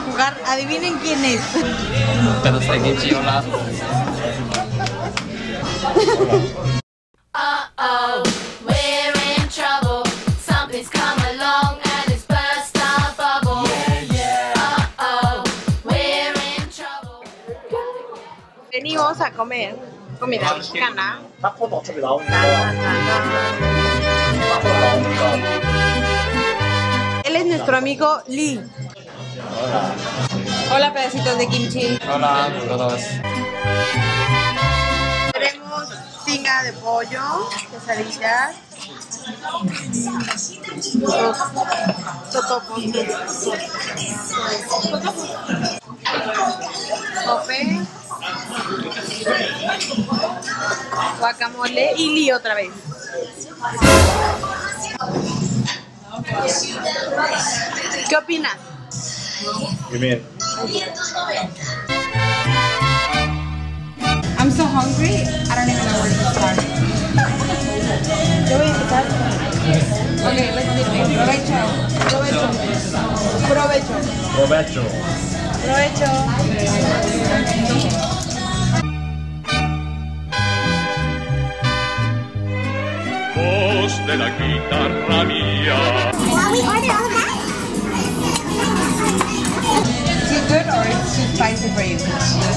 jugar. Adivinen quién es. Pero sé kimchi, hola. Uh-oh, we're in trouble. Something's come along and it's burst our bubble. Uh-oh, we're in trouble. Venimos a comer comida mexicana. 타코도 어차피 나오니까. Él es nuestro amigo Lee. Hola. Hola, pedacitos de kimchi. Hola, todos. Tenemos tinga de pollo, quesadillas, totopos, sope, guacamole y Lee otra vez. ¿Qué opinas? You mean? I'm so hungry, I don't even know where to start. Yo voy a empezar. Okay, let's do it. Provecho. Provecho. Provecho. Provecho. Provecho. Voz de la guitarra mía. Well, we ordered all of that. Is it good or it's too spicy for you?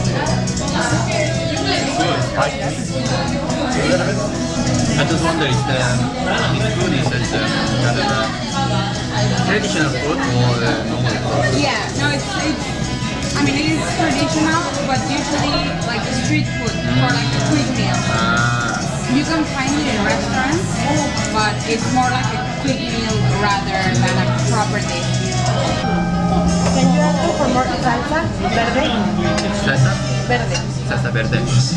Spicy. A little bit. I just wonder if this food is kind of traditional food or normal food? Yeah, no, I mean, it is traditional, but usually like street food for like a quick meal. You can find it in restaurants, but it's more like a quick meal rather than a proper dish. Can you ask for more salsa verde? Salsa? Verde. Salsa verde.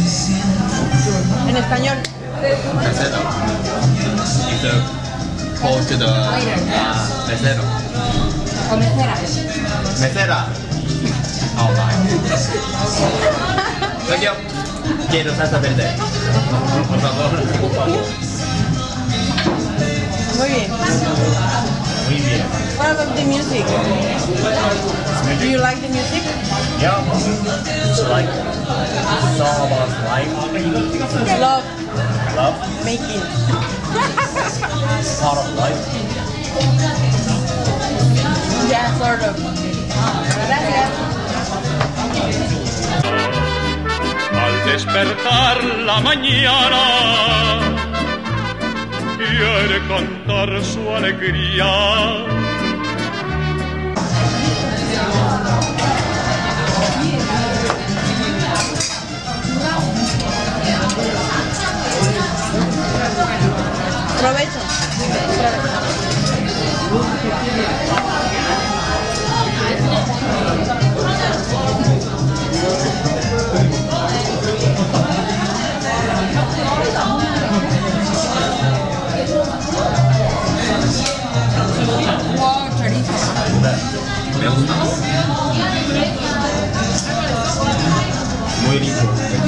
En español. Mesero. It's called to the mesero. O mesera. Mesera. Oh my. Thank you. Quiero salsa verde. Por favor. Muy bien. Muy bien. What about the music? Do you like the music? Yeah. It's like a song about life. Love Love. making. Part of life. Yeah, sort of. Gracias. Al despertar la mañana, quiere cantar su alegría. Provecho. Wow, chorizo. Me gusta. Muy rico.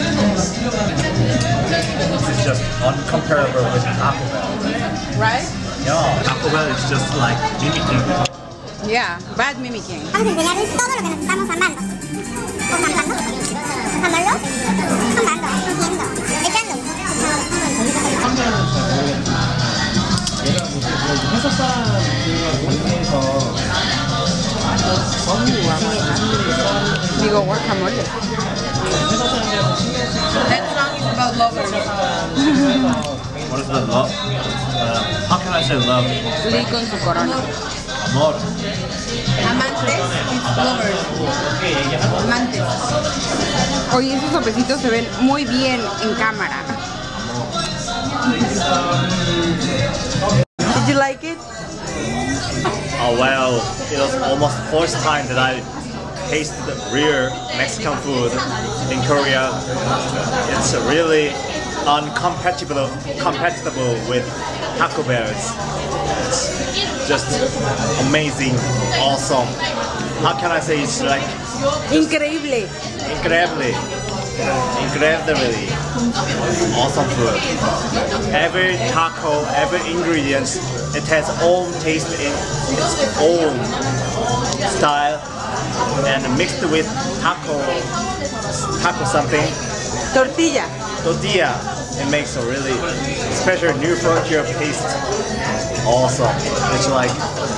This is just uncomparable with Taco Bell. Right? Yeah. Taco Bell is just like mimicking. Yeah, bad mimicking. Vamos a enseñarles todo lo que nos estamos amando. ¿Amando? ¿Amarlo? Amando, haciendo, echando. Digo guacamole. That song is about lovers. What is the love? How can I say love? Lee con su corona. Amor. Amantes is lovers. Amantes. Oye, esos sopecitos se ven muy bien en cámara. Did you like it? Oh well, it was almost first time that I tasted real Mexican food in Korea. It's really uncompatible with Taco Bell's. It's just amazing, awesome. How can I say it's like Increíble. incredibly awesome food. Every taco, every ingredients, it has own taste in its own style. and mixed with taco something. Tortilla. Tortilla. It makes a really special new frontier taste. Awesome. It's like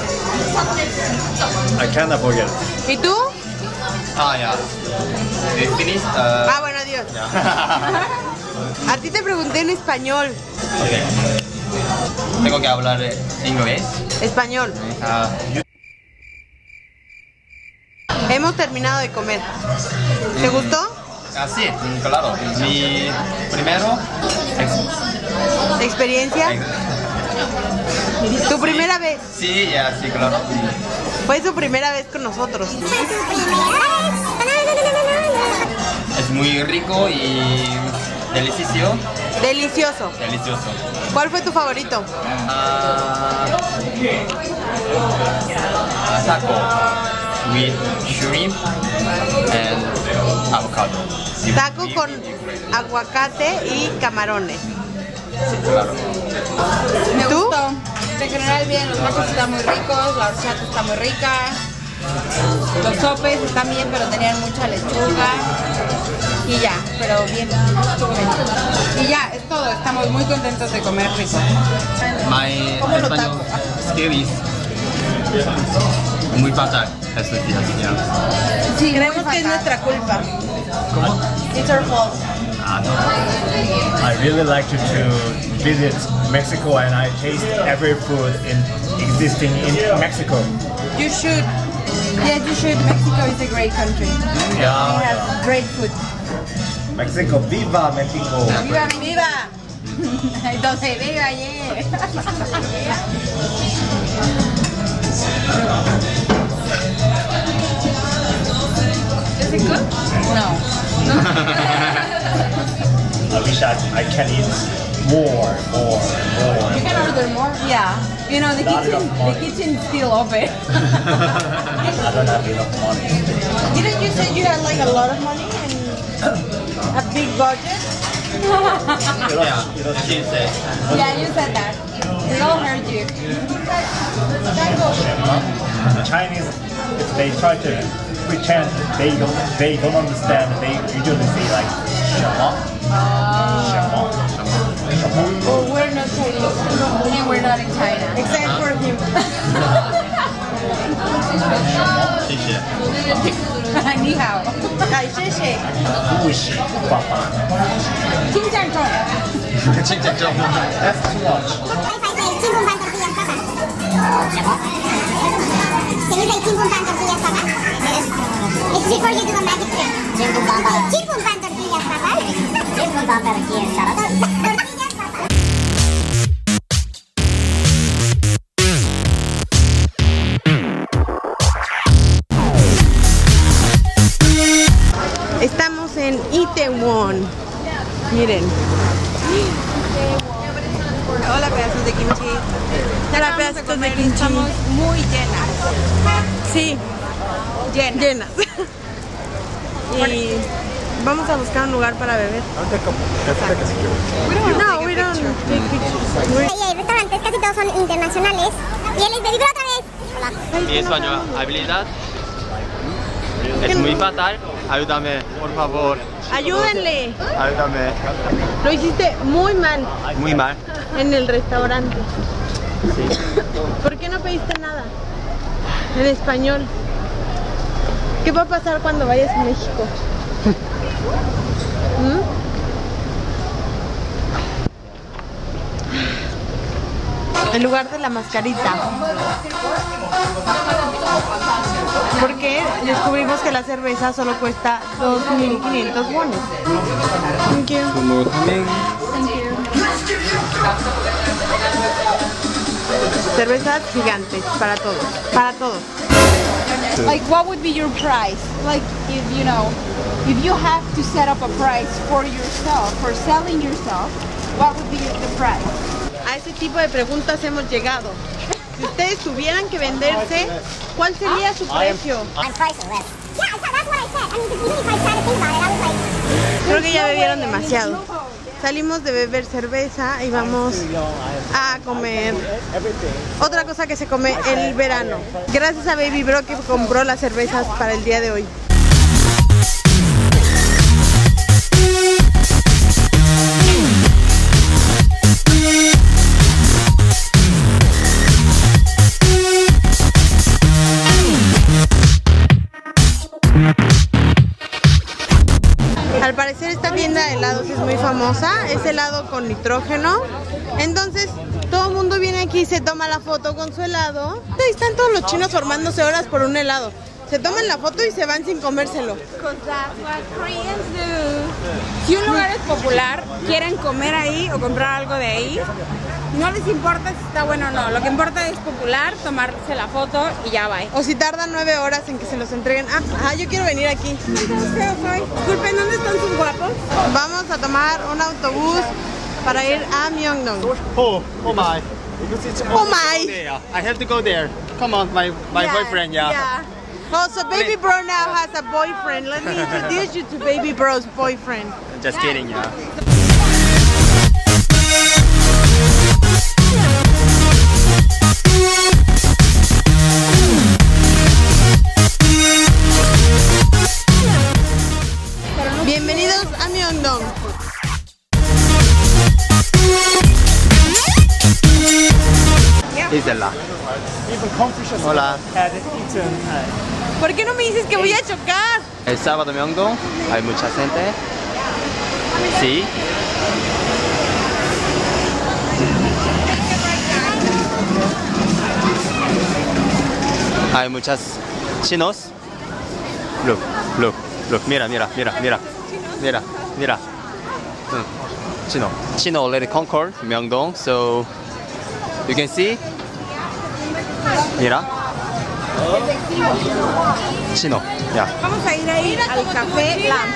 I cannot forget. ¿Y tú? Yeah. They finished. Bueno, adiós. A ti te pregunté en español. Okay. Tengo que hablar inglés. Español. Hemos terminado de comer. ¿Te gustó? Sí, claro. Mi primero ¿Experiencia? ¿Tu primera vez? Sí, sí, claro. Fue su primera vez con nosotros. Es muy rico y delicioso. Delicioso. Delicioso. ¿Cuál fue tu favorito? Taco with shrimp and avocado. Taco con aguacate y camarones. Claro. Me ¿Tú? gustó. En general bien, los tacos están muy ricos, la horchata está muy rica. Los sopes están bien, pero tenían mucha lechuga. Y ya, pero bien, estuvo bien. Y ya, es todo, estamos muy contentos de comer rico. My ¿Cómo lo español taco? skill is muy fatal estos días. Sí, Creemos que es nuestra culpa. ¿Cómo? It's our fault. I really like to visit Mexico and I taste every food existing in Mexico. You should. Yes, you should. Mexico is a great country. They Yeah. have great food. Mexico, viva Mexico! ¡Viva, viva! Entonces, viva, yeah. Is it good? No. I wish I can eat more. You can order more. Yeah. You know, the kitchen's still open. I don't have enough money. Didn't you say you had like a lot of money and a big budget? She said. Yeah, you said that. We all heard you. The Chinese, if they try to pretend they don't understand, they usually say like 什么 Well, we're not Chinese. And we're not in China. Except for him. 谢谢。 你好。 Ay, sheshe. 不行，爸爸。 听站重。 请讲中文。 That's too much. Can you say chimpumpan tortillas papas? It's before you do a magic trick. Chimpumpan papas. Chimpumpan tortillas papas. Chimpumpan tortillas papas. Tortillas papas. Estamos en Itaewon. Miren. Hola, pedazos de kimchi. Hola, pedacitos de kimchi. Estamos muy llenas. Sí, llenas. Y vamos a buscar un lugar para beber. No, we don't take pictures. Hay restaurantes, casi todos son internacionales. Y él es de otra vez. Mi español habilidad es muy fatal. Ayúdame, por favor. Ayúdenle. Ayúdame. Lo hiciste muy mal Muy mal. en el restaurante. ¿Por qué no pediste nada en español? ¿Qué va a pasar cuando vayas a México? En lugar de la mascarita. Porque descubrimos que la cerveza solo cuesta 2.500 wones. Thank you. Cervezas gigantes para todos. Para todos. Like, what would be your price? Like, if you know, if you have to set up a price for yourself, for selling yourself, what would be the price? A ese tipo de preguntas hemos llegado. Si ustedes tuvieran que venderse, ¿cuál sería su precio? I'm priceless. Yeah, that's what I said. I mean, because usually if I try to think about it, I was like... Creo que ya bebieron demasiado. Salimos de beber cerveza y vamos a comer otra cosa que se come en el verano. Gracias a Baby Bro que compró las cervezas para el día de hoy. Al parecer esta tienda de helados es muy famosa, es helado con nitrógeno, entonces todo el mundo viene aquí y se toma la foto con su helado. Ahí están todos los chinos formándose horas por un helado, se toman la foto y se van sin comérselo. Si un lugar es popular, quieren comer ahí o comprar algo de ahí, no les importa si está bueno o no, lo que importa es popular, tomarse la foto y ya va. O si tardan 9 horas en que se los entreguen. Ah, yo quiero venir aquí. Disculpen, ¿dónde están sus guapos? Vamos a tomar un autobús para ir a Myeongdong. Oh my. Oh my! I have to go there. Come on, my boyfriend, yeah. Oh, so Baby Bro now has a boyfriend. Let me introduce you to Baby Bro's boyfriend. Just kidding, yeah. Bienvenidos a Myeongdong. Isela. Hola. ¿Por qué no me dices que voy a chocar? El sábado en Myeongdong hay mucha gente. Sí. Hay muchos chinos. Look. Mira. Chino already conquered Myeongdong, so you can see. Mira. Chino, yeah. Vamos a ir ahí al Café Lamp.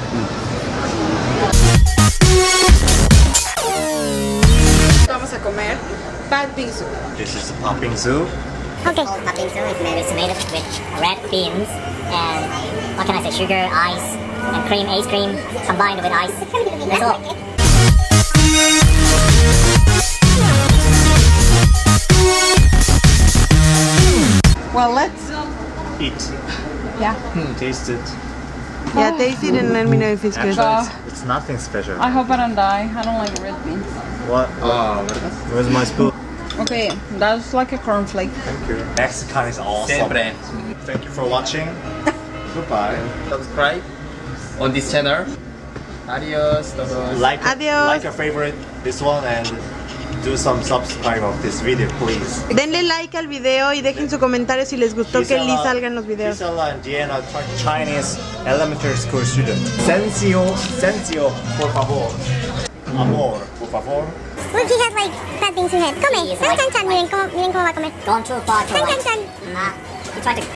Vamos a comer pad bingsu. This is pumping soup. Okay. Pumping soup is made with red beans and what can I say? Sugar, ice, and cream, ice cream combined with ice. That's all. Well, let's Eat. yeah. Taste it. Yeah, taste it and let me know if it's good. It's nothing special. I hope I don't die. I don't like red beans. What? Where's my spoon? Okay, that's like a cornflake. Thank you. Mexican is awesome. Siempre. Thank you for watching. Goodbye. Subscribe on this channel. Adios. Todos. Adiós. Like your favorite this one and do some subscribe of this video, please. Denle like al video y dejen su comentario si les gustó que Lee salga en los videos. Gisela and Diana, Chinese elementary school student. Sensio, por favor. Amor, por favor. Look, he has like bad things in his head. Come here. Chan, miren cómo va a comer. Gone too far to right. Chan. You tried to